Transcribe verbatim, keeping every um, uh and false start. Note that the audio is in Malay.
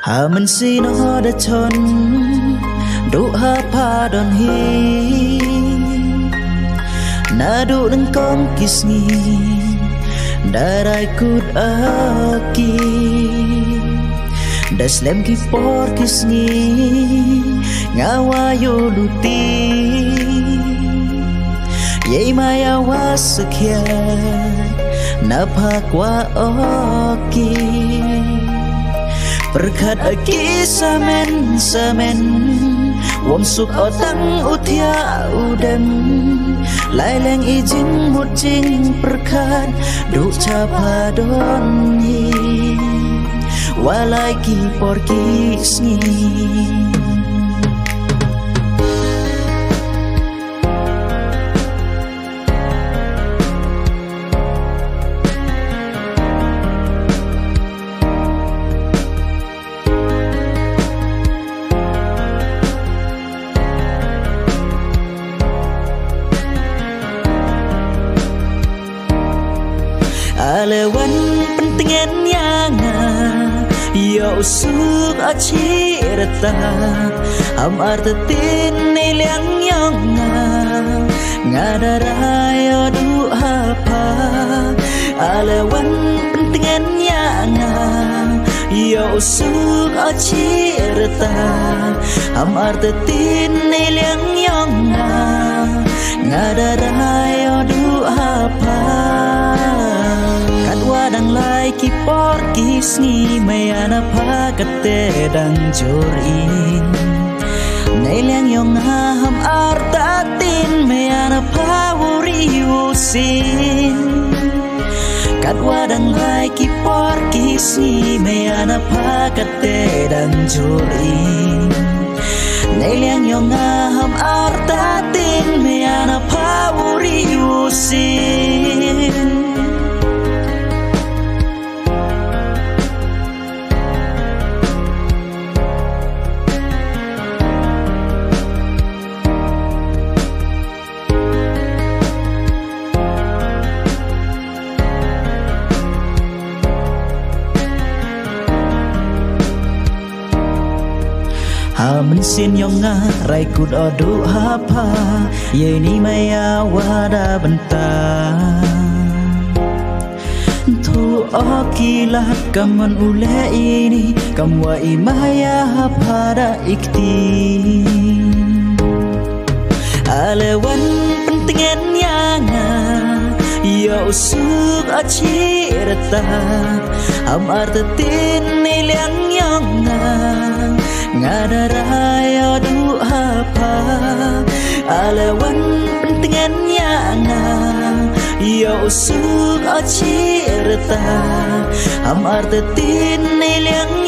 Hà mình xin nó đã chọn đủ hà pa đòn hi na đủ nâng con kiss nghi đã rai cút aki đã slam ki por kiss nghi ngawa yo luti yai maya wasakya na pa kwa oki berkat aki samen samen wong suk otang utia udem lai leng ijing mucing berkat duk capa doni walai ki por kisni Alewan pentingnya nga yo suk achi rata am artetin niliang yang nga ngadarayo du apa Alewan pentingnya nga yo suk achi rata am artetin niliang yang nga ngadarayo du apa wadang lai ki por kisni mayana pakate dang jorin naileng yong ham artatin mayana pawuri usin kat wadang lai ki por kisni mayana pakate dang jorin naileng yong ham artatin mayana pawuri usin Amin sin yong nga rai kud odu hapa ye ni maya wada benta tu okilat kaman ule ini kamwa imaya pada ikti Alewan pentingnya nga yo usuk achi rata am artetin niliang yang nga ngadarayo du apa Alewan pentingnya nga yo usuk achi rata am artetin niliang